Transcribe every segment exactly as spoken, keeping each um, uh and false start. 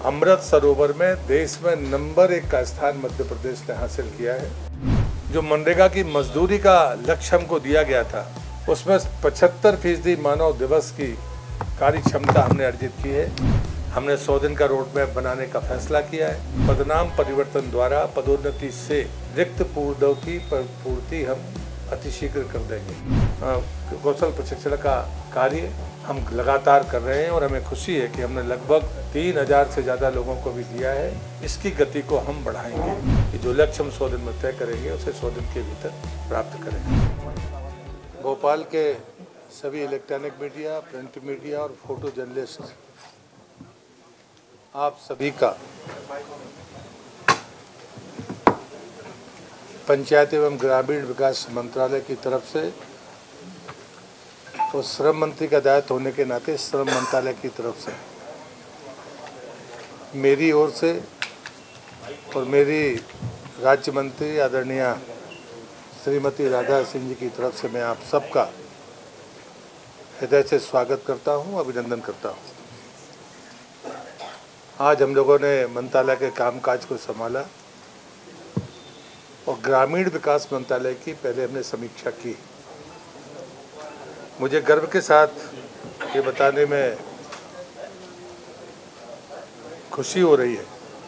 अमृत सरोवर में देश में नंबर एक का स्थान मध्य प्रदेश ने हासिल किया है। जो मनरेगा की मजदूरी का लक्ष्य हमको दिया गया था, उसमें पचहत्तर फीसदी मानव दिवस की कार्य क्षमता हमने अर्जित की है। हमने सौ दिन का रोड मैप बनाने का फैसला किया है। पदनाम परिवर्तन द्वारा पदोन्नति से रिक्त पदों की पूर्ति हम अतिशीघ्र कर देंगे। कौशल प्रशिक्षण का कार्य हम लगातार कर रहे हैं और हमें खुशी है कि हमने लगभग तीन हजार से ज़्यादा लोगों को भी दिया है। इसकी गति को हम बढ़ाएंगे कि जो लक्ष्य हम सौ दिन में तय करेंगे उसे सौ दिन के भीतर प्राप्त करेंगे। भोपाल के सभी इलेक्ट्रॉनिक मीडिया, प्रिंट मीडिया और फोटो जर्नलिस्ट, आप सभी का पंचायत एवं ग्रामीण विकास मंत्रालय की तरफ से तो श्रम मंत्री का दायित्व होने के नाते श्रम मंत्रालय की तरफ से मेरी ओर से और मेरी राज्य मंत्री आदरणीय श्रीमती राधा सिंह जी की तरफ से मैं आप सबका हृदय से स्वागत करता हूं, अभिनंदन करता हूं। आज हम लोगों ने मंत्रालय के कामकाज को संभाला और ग्रामीण विकास मंत्रालय की पहले हमने समीक्षा की। मुझे गर्व के साथ ये बताने में खुशी हो रही है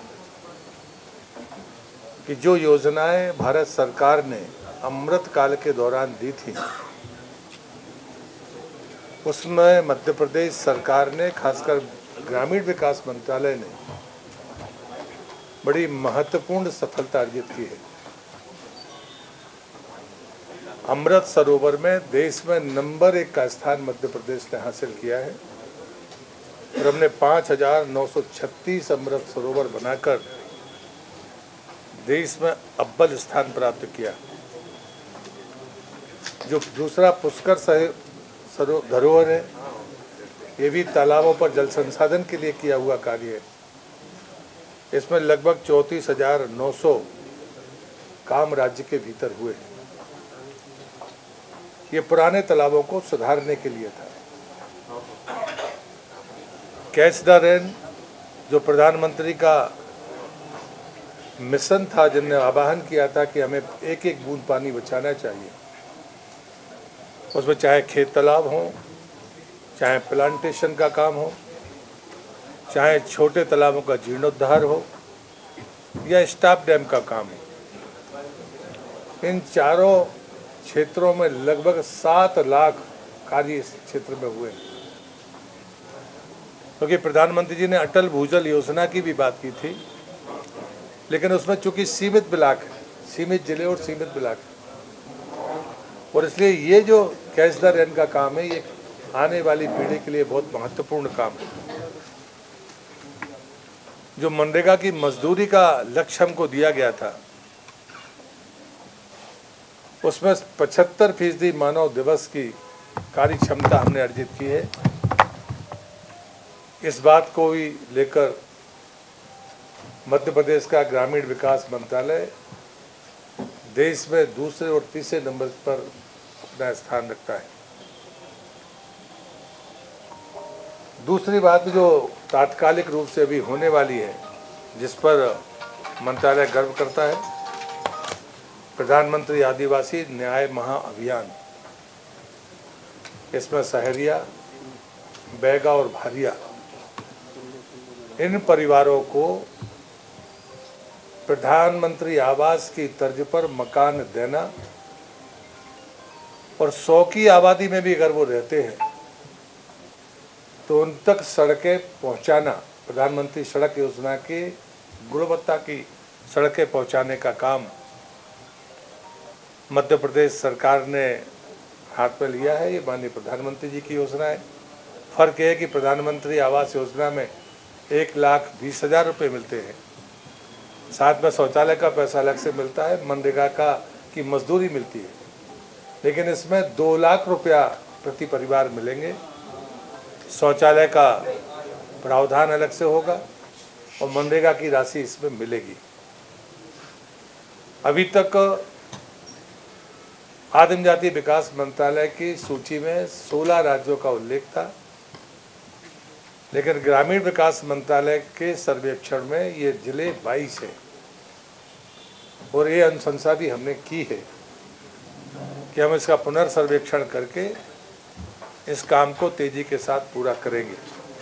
कि जो योजनाएं भारत सरकार ने अमृत काल के दौरान दी थी, उसमें मध्य प्रदेश सरकार ने, खासकर ग्रामीण विकास मंत्रालय ने बड़ी महत्वपूर्ण सफलता अर्जित की है। अमृत सरोवर में देश में नंबर एक का स्थान मध्य प्रदेश ने हासिल किया है और हमने पाँच हजार नौ सौ छत्तीस अमृत सरोवर बनाकर देश में अव्वल स्थान प्राप्त किया। जो दूसरा पुष्कर सरो धरोहर है, ये भी तालाबों पर जल संसाधन के लिए किया हुआ कार्य है। इसमें लगभग चौंतीस हजार नौ सौ काम राज्य के भीतर हुए। ये पुराने तालाबों को सुधारने के लिए था। कैच द रेन जो प्रधानमंत्री का मिशन था, जिनने आह्वान किया था कि हमें एक एक बूंद पानी बचाना चाहिए, उसमें चाहे खेत तालाब हो, चाहे प्लांटेशन का काम हो, चाहे छोटे तालाबों का जीर्णोद्धार हो या स्टॉप डैम का काम हो, इन चारों क्षेत्रों में लगभग सात लाख कार्य इस क्षेत्र में हुए। क्योंकि तो प्रधानमंत्री जी ने अटल भूजल योजना की भी बात की थी, लेकिन उसमें चूंकि सीमित ब्लॉक है, सीमित जिले और सीमित ब्लॉक है, और इसलिए ये जो कैच द रेन का काम है, ये आने वाली पीढ़ी के लिए बहुत महत्वपूर्ण काम है। जो मनरेगा की मजदूरी का लक्ष्य हमको दिया गया था, उसमें पचहत्तर फीसदी मानव दिवस की कार्य क्षमता हमने अर्जित की है। इस बात को भी लेकर मध्य प्रदेश का ग्रामीण विकास मंत्रालय देश में दूसरे और तीसरे नंबर पर अपना स्थान रखता है। दूसरी बात जो तात्कालिक रूप से अभी होने वाली है, जिस पर मंत्रालय गर्व करता है, प्रधानमंत्री आदिवासी न्याय महाअभियान। इसमें सहरिया, बैगा और भारिया, इन परिवारों को प्रधानमंत्री आवास की तर्ज पर मकान देना और सौ की आबादी में भी अगर वो रहते हैं तो उन तक सड़कें पहुंचाना, प्रधानमंत्री सड़क योजना की गुणवत्ता की सड़कें पहुंचाने का काम मध्य प्रदेश सरकार ने हाथ में लिया है। ये माननीय प्रधानमंत्री जी की योजना है। फर्क है कि प्रधानमंत्री आवास योजना में एक लाख बीस हजार रुपये मिलते हैं, साथ में शौचालय का पैसा अलग से मिलता है, मनरेगा का की मजदूरी मिलती है, लेकिन इसमें दो लाख रुपया प्रति परिवार मिलेंगे। शौचालय का प्रावधान अलग से होगा और मनरेगा की राशि इसमें मिलेगी। अभी तक आदिम जाति विकास मंत्रालय की सूची में सोलह राज्यों का उल्लेख था। लेकिन ग्रामीण विकास मंत्रालय के सर्वेक्षण में ये जिले बाईस है और ये अनुशंसा भी हमने की है कि हम इसका पुनर्सर्वेक्षण करके इस काम को तेजी के साथ पूरा करेंगे।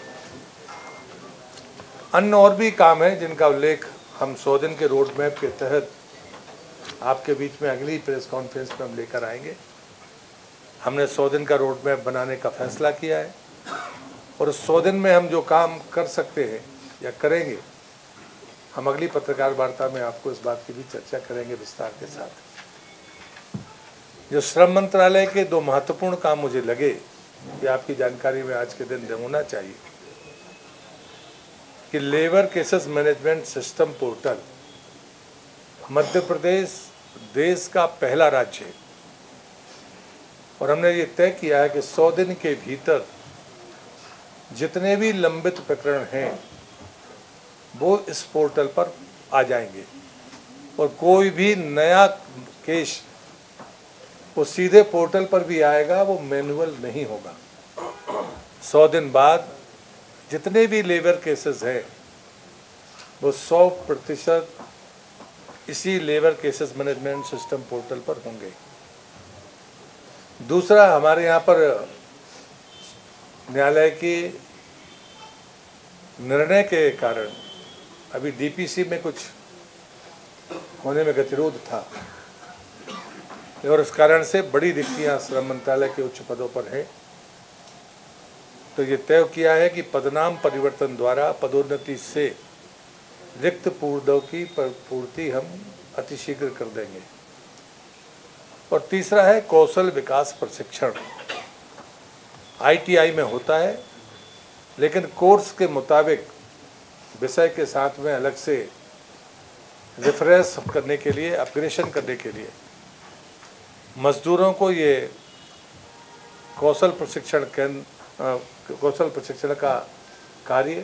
अन्य और भी काम है जिनका उल्लेख हम सौ दिन के रोड मैप के तहत आपके बीच में अगली प्रेस कॉन्फ्रेंस में हम लेकर आएंगे। हमने सौ दिन का रोड मैप बनाने का फैसला किया है और उस सौ दिन में हम जो काम कर सकते हैं या करेंगे, हम अगली पत्रकार वार्ता में आपको इस बात की भी चर्चा करेंगे विस्तार के साथ। जो श्रम मंत्रालय के दो महत्वपूर्ण काम मुझे लगे कि आपकी जानकारी में आज के दिन होना चाहिए कि labour cases management system portal, Madhya Pradesh देश का पहला राज्य है और हमने ये तय किया है कि सौ दिन के भीतर जितने भी लंबित प्रकरण हैं वो इस पोर्टल पर आ जाएंगे और कोई भी नया केस वो सीधे पोर्टल पर भी आएगा, वो मैनुअल नहीं होगा। सौ दिन बाद जितने भी लेबर केसेस हैं वो सौ प्रतिशत इसी labour cases management system portal पर होंगे। दूसरा, हमारे यहाँ पर न्यायालय के निर्णय के कारण अभी डीपीसी में कुछ होने में गतिरोध था और इस कारण से बड़ी रिक्तियां श्रम मंत्रालय के उच्च पदों पर हैं। तो ये तय किया है कि पदनाम परिवर्तन द्वारा पदोन्नति से रिक्त पदों की पूर्ति हम अतिशीघ्र कर देंगे। और तीसरा है कौशल विकास प्रशिक्षण। आईटीआई में होता है लेकिन कोर्स के मुताबिक विषय के साथ में अलग से रिफ्रेश करने के लिए, अपग्रेडेशन करने के लिए मजदूरों को ये कौशल प्रशिक्षण केंद्र कौशल प्रशिक्षण का कार्य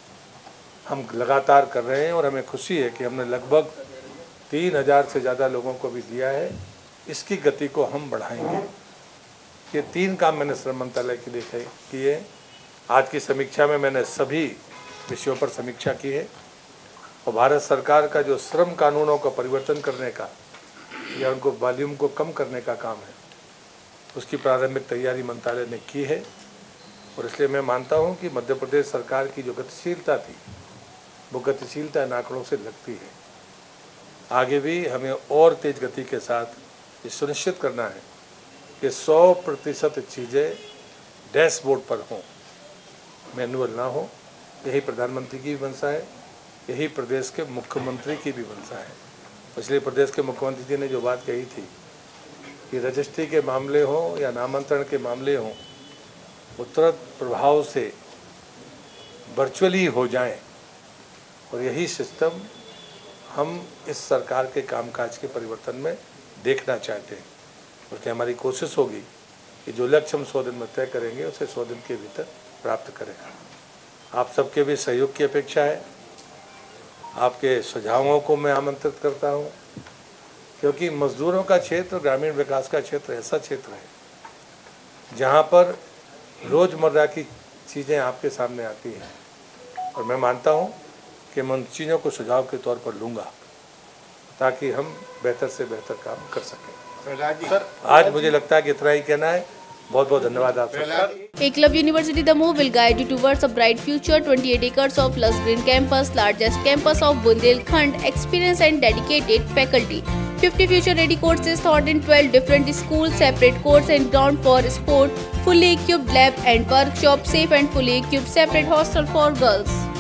हम लगातार कर रहे हैं और हमें खुशी है कि हमने लगभग तीन हजार से ज़्यादा लोगों को भी दिया है। इसकी गति को हम बढ़ाएंगे। ये तीन काम मैंने श्रम मंत्रालय के लिए किए। आज की समीक्षा में मैंने सभी विषयों पर समीक्षा की है और भारत सरकार का जो श्रम कानूनों का परिवर्तन करने का या उनको वॉल्यूम को कम करने का काम है, उसकी प्रारंभिक तैयारी मंत्रालय ने की है और इसलिए मैं मानता हूं कि मध्य प्रदेश सरकार की जो गतिशीलता थी वो गतिशीलता इन आंकड़ों से लगती है। आगे भी हमें और तेज गति के साथ ये सुनिश्चित करना है कि सौ प्रतिशत चीज़ें डैशबोर्ड पर हों, मैनुअल ना हो। यही प्रधानमंत्री की भी मंशा है, यही प्रदेश के मुख्यमंत्री की भी मंशा है। इसलिए प्रदेश के मुख्यमंत्री जी ने जो बात कही थी कि रजिस्ट्री के मामले हों या नामांतरण के मामले हों, वो तुरंत प्रभाव से वर्चुअली हो जाएं और यही सिस्टम हम इस सरकार के कामकाज के परिवर्तन में देखना चाहते हैं। उसकी हमारी कोशिश होगी कि जो लक्ष्य हम सौ दिन में तय करेंगे उसे सौ दिन के भीतर प्राप्त करें। आप सबके भी सहयोग की अपेक्षा है। आपके सुझावों को मैं आमंत्रित करता हूं, क्योंकि मजदूरों का क्षेत्र, ग्रामीण विकास का क्षेत्र ऐसा क्षेत्र है जहां पर रोज़मर्रा की चीज़ें आपके सामने आती हैं और मैं मानता हूं कि मैं उन चीज़ों को सुझाव के तौर पर लूँगा ताकि हम बेहतर से बेहतर काम कर सकें। सर, आज मुझे लगता है कि इतना ही कहना है। बहुत बहुत धन्यवाद आप सबका। Eklavya University Damoh will guide you towards a bright future. twenty-eight acres of lush green campus, largest campus of Bundelkhand, experienced and dedicated faculty. fifty future-ready courses taught in twelve different schools, separate courts and ground for sport, fully equipped lab and workshop, safe and fully equipped separate hostel for girls.